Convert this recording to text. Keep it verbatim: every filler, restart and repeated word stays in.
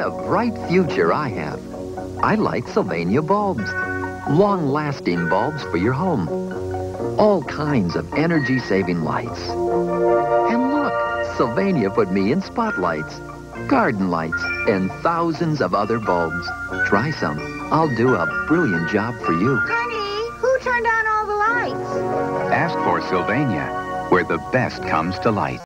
a bright future I have. I like Sylvania bulbs. Long-lasting bulbs for your home. All kinds of energy-saving lights. And look, Sylvania put me in spotlights, garden lights, and thousands of other bulbs. Try some. I'll do a brilliant job for you. Honey, who turned on all the lights? Ask for Sylvania, where the best comes to light.